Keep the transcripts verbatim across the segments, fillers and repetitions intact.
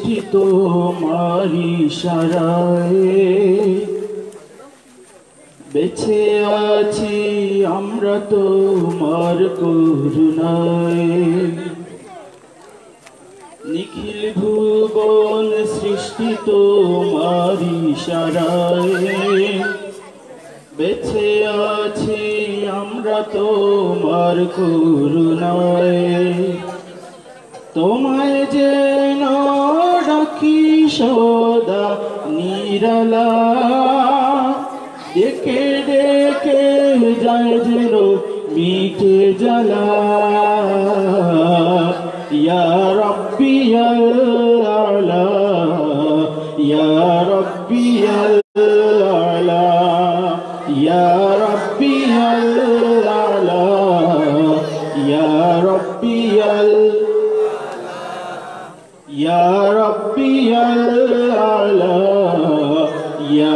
সৃষ্টি তোমারি ইশারায়, বেঁচে আছি আমরা তোমার করুণায়। নিখিল ভুবন সৃষ্টি তোমারি ইশারায়, বেঁচে আছি আমরা তোমার করুণায়। তোমায় যেন ডাকি সদা নিরালা, ডেকে ডেকে যায় যেন মিটে জ্বালা। ইয়া রাব্বি আলা, ইয়া রাব্বি আলা, ইয়া রাব্বি আলা, ইয়া রাব্বি আলা, ইয়া রাব্বি আলা, ইয়া।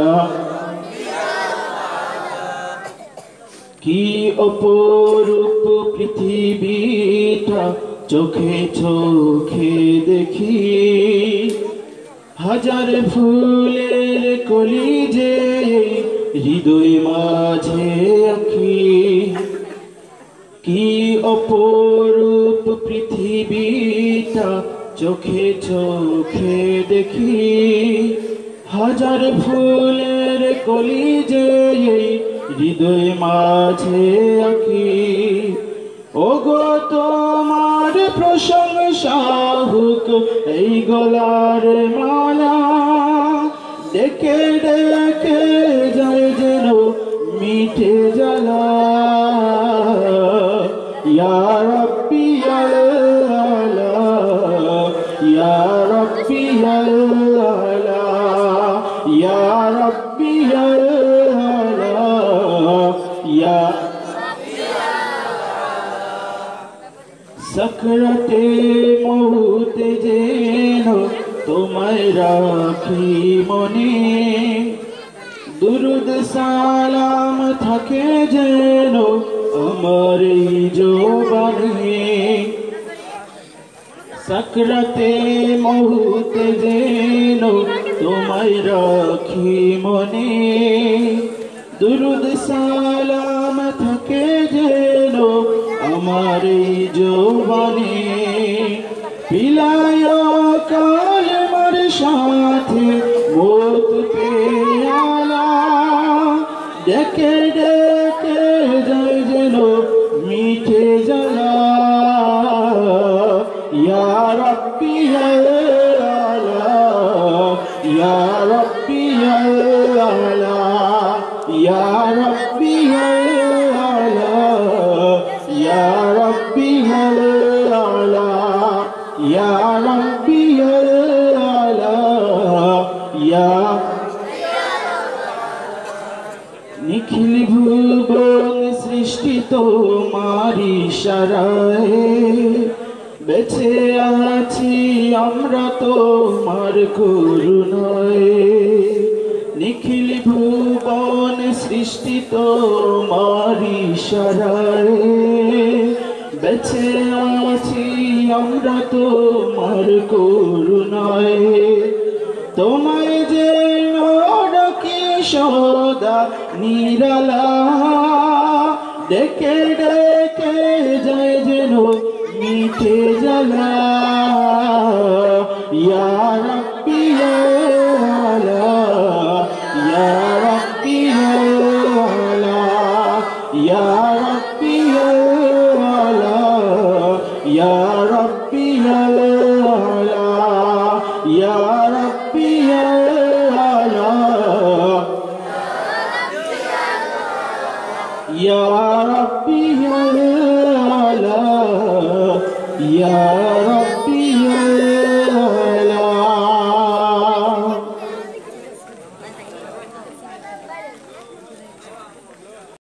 কি অপরূপ পৃথিবীটা চোখে চোখে দেখি, হাজার ফুলের কলি যে হৃদয় মাঝে আঁকি। কি অপরূপ পৃথিবীটা চোখে চোখে দেখি, হাজার ফুলের কলি যে হৃদয় মাঝে আঁকি। ওগো তোমার প্রশংসা হোক এই গলার মালা, ডেকে ডেকে যায় যেন মিটে জ্বালা। ইয়া রাব্বি আলা, ইয়া রাব্বি আলা, ইয়া রাব্বি আলা, ইয়া। सकरते मौत जेन तुम्हारे राखी मने, दुरुद सालाम थके जेन हमारे जोबाने। सकरते मौत जेन तुम्हारे राखी मने, दुरुद सालाम थके जेन हमारे जोबाने। पिलायो कालमार साथे मौत प्याला, डेके डेके जाए जेनो मीठे জ্বালা। या रब्बी आला, या रब्बी आला, या रब्बी आला, या रब्बी आला, या रब्बी आला, या। निखिल भुवन सृष्टि তোমারি ইশারায়, বেঁচে আছি আমরা তোমার করুণায়। নিখিল ভুবন সৃষ্টি তোমারি ইশারায়, বেঁচে আছি আমরা তোমার করুণায়। তোমায় যেন ডাকি সদা নিরালা, ডেকে ডেকে যায় যেন মিটে জ্বালা। ইয়া রাব্বি আলা, ইয়া রাব্বি আলা, ইয়া রাব্বি আলা, ইয়া রাব্বি আলা, ইয়া রাব্বি আলা, ইয়া রাব্বি আলা, ইয়া রাব্বি আলা।